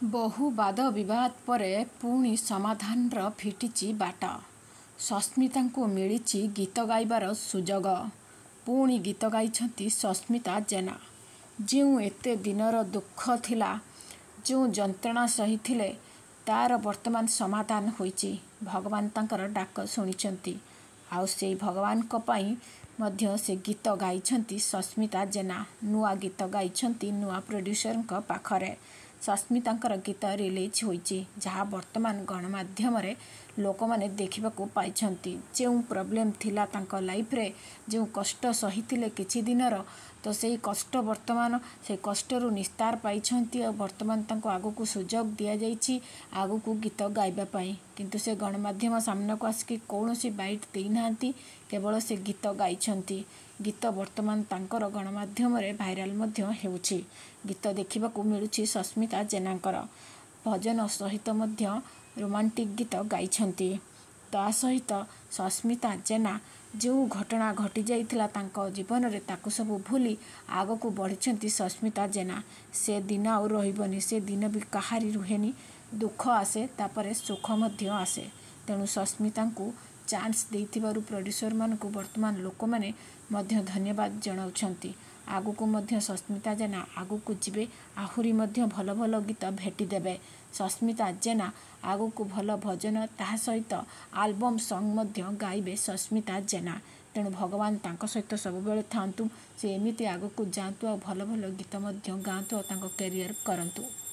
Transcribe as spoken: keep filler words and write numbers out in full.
ବହୁ ବାଦ ବିବାଦ ପରେ ପୁଣି ସମାଧାନର ଫିଟିଛି ବାଟ। ସସ୍ମିତାଙ୍କୁ ମିଳିଛି ଗୀତ ଗାଇବାର ସୁଯୋଗ। ପୁଣି ଗୀତ ଗାଇଛନ୍ତି ସସ୍ମିତା ଜେନା। ଯେଉଁ ଏତେ ଦିନର ଦୁଃଖ ଥିଲା, ଯେଉଁ ଯନ୍ତ୍ରଣା ସହିଥିଲେ, ତାର ବର୍ତ୍ତମାନ ସମାଧାନ ହୋଇଛି। ଭଗବାନ ତାଙ୍କର ଡାକ ଶୁଣିଛନ୍ତି। ଆଉ ସେଇ ଭଗବାନଙ୍କ ପାଇଁ ମଧ୍ୟ ସେ ଗୀତ ଗାଇଛନ୍ତି ସସ୍ମିତା ଜେନା। ନୂଆ ଗୀତ ଗାଇଛନ୍ତି ନୂଆ ପ୍ରଡ୍ୟୁସରଙ୍କ ପାଖରେ। ସସ୍ମିତାଙ୍କର ଗୀତ ରିଲିଜ୍ ହୋଇଛି, ଯାହା ବର୍ତ୍ତମାନ ଗଣମାଧ୍ୟମରେ ଲୋକମାନେ ଦେଖିବାକୁ ପାଇଛନ୍ତି। ଯେଉଁ ପ୍ରୋବ୍ଲେମ୍ ଥିଲା ତାଙ୍କ ଲାଇଫରେ, ଯେଉଁ କଷ୍ଟ ସହିଥିଲେ କିଛି ଦିନର, ତ ସେଇ କଷ୍ଟ ବର୍ତ୍ତମାନ ସେଇ କଷ୍ଟରୁ ନିସ୍ତାର ପାଇଛନ୍ତି। ଆଉ ବର୍ତ୍ତମାନ ତାଙ୍କୁ ଆଗକୁ ସୁଯୋଗ ଦିଆଯାଇଛି ଆଗକୁ ଗୀତ ଗାଇବା ପାଇଁ। କିନ୍ତୁ ସେ ଗଣମାଧ୍ୟମ ସାମ୍ନାକୁ ଆସିକି କୌଣସି ବାଇଟ୍ ଦେଇନାହାନ୍ତି, କେବଳ ସେ ଗୀତ ଗାଇଛନ୍ତି। ଗୀତ ବର୍ତ୍ତମାନ ତାଙ୍କର ଗଣମାଧ୍ୟମରେ ଭାଇରାଲ୍ ମଧ୍ୟ ହେଉଛି। ଗୀତ ଦେଖିବାକୁ ମିଳୁଛି ସସ୍ମିତା ଜେନାଙ୍କର। ଭଜନ ସହିତ ମଧ୍ୟ ରୋମାଣ୍ଟିକ୍ ଗୀତ ଗାଇଛନ୍ତି। ତା ସହିତ ସସ୍ମିତା ଜେନା ଯେଉଁ ଘଟଣା ଘଟିଯାଇଥିଲା ତାଙ୍କ ଜୀବନରେ, ତାକୁ ସବୁ ଭୁଲି ଆଗକୁ ବଢ଼ିଛନ୍ତି ସସ୍ମିତା ଜେନା। ସେ ଦିନ ଆଉ ରହିବନି। ସେ ଦିନ ବି କାହାରି ରୁହେନି। ଦୁଃଖ ଆସେ, ତାପରେ ସୁଖ ମଧ୍ୟ ଆସେ। ତେଣୁ ସସ୍ମିତାଙ୍କୁ ଚାନ୍ସ ଦେଇଥିବାରୁ ପ୍ରଡ୍ୟୁସରମାନଙ୍କୁ ବର୍ତ୍ତମାନ ଲୋକମାନେ ମଧ୍ୟ ଧନ୍ୟବାଦ ଜଣାଉଛନ୍ତି। ଆଗକୁ ମଧ୍ୟ ସସ୍ମିତା ଜେନା ଆଗକୁ ଯିବେ, ଆହୁରି ମଧ୍ୟ ଭଲ ଭଲ ଗୀତ ଭେଟିଦେବେ। ସସ୍ମିତା ଜେନା ଆଗକୁ ଭଲ ଭଜନ, ତାହା ସହିତ ଆଲବମ୍ ସଙ୍ଗ୍ ମଧ୍ୟ ଗାଇବେ ସସ୍ମିତା ଜେନା। ତେଣୁ ଭଗବାନ ତାଙ୍କ ସହିତ ସବୁବେଳେ ଥାଆନ୍ତୁ। ସେ ଏମିତି ଆଗକୁ ଯାଆନ୍ତୁ ଆଉ ଭଲ ଭଲ ଗୀତ ମଧ୍ୟ ଗାଆନ୍ତୁ ଆଉ ତାଙ୍କ କ୍ୟାରିୟର କରନ୍ତୁ।